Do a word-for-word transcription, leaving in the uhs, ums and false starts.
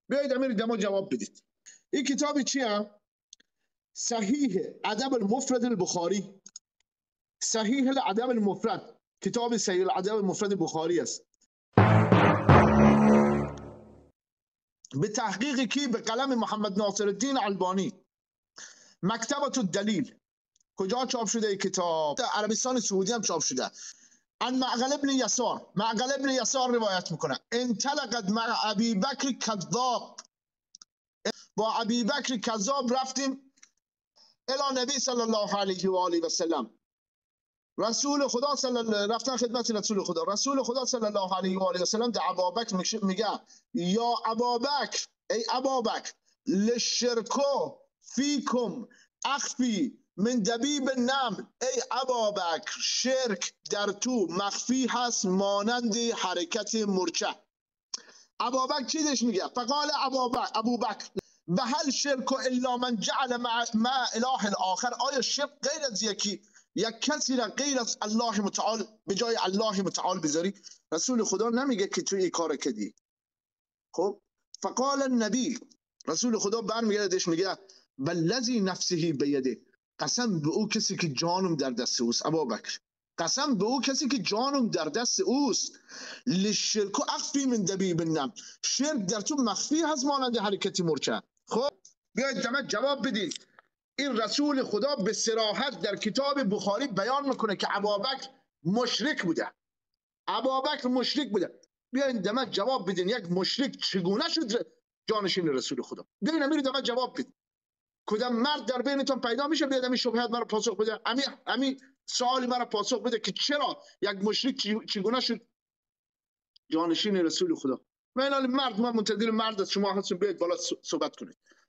بیایید امیر دما جواب بدید. این کتاب چیه؟ صحیح ادب المفرد البخاری. صحیح الادب المفرد، کتاب صحیح الادب المفرد بخاری است. به تحقیق کی؟ به قلم محمد ناصر الدین البانی. مکتبة الدلیل. کجا چاپ شده این کتاب؟ عربستان سعودی هم چاپ شده. ان معقل ابن یسار، معقل ابن یسار روایت میکنه انطلقت مع ابی بکر کذاب، با ابی بکر کذاب رفتیم الی نبی صلی الله علیه و آله و سلم. رسول خدا صلی الله رفتن خدمت رسول خدا. رسول خدا صلی الله علیه و آله و سلم در ابابکر میگه یا ابابکر، ای ابابکر، للشرکو فیکم اخفی من دبیب النمل. ای ابابکر، شرک در تو مخفی هست مانند حرکت مورچه. ابابکر چیزش میگه؟ فقال ابابکر ابوبکر و هل شرک الا من جعل مع, مع اله الاخر. آیا شرک غیر از یکی یک کسی را غیر از الله متعال به جای الله متعال بذاری؟ رسول خدا نمیگه که تو این کار کردی. خب فقال النبی، رسول خدا برمیگردش میگه والذی نفسه بیده، قسم به او کسی که جانم در دست اوست. ابابکر، قسم به او کسی که جانم در دست اوست. للشرک اخفی من دبیب النمل، شرک در تو مخفی هست مانند حرکتی مورچه. خب بیاید دمت جواب بدید. این رسول خدا به صراحت در کتاب بخاری بیان میکنه که ابابکر مشرک بوده. ابابکر مشرک بوده. بیاین دمت جواب بدین یک مشرک چگونه شد جانشین رسول خدا؟ بیاین امیر دمت جواب بدید. کدام مرد در بینتون پیدا میشه بیاد همین شبهات مرا پاسخ بده؟ همین همین سوالی مرا پاسخ بده که چرا یک مشرک چگونه شد جانشین رسول خدا؟ من الان مرد، من منتظر مرد از شما هستم، بیاید بالا صحبت کنید.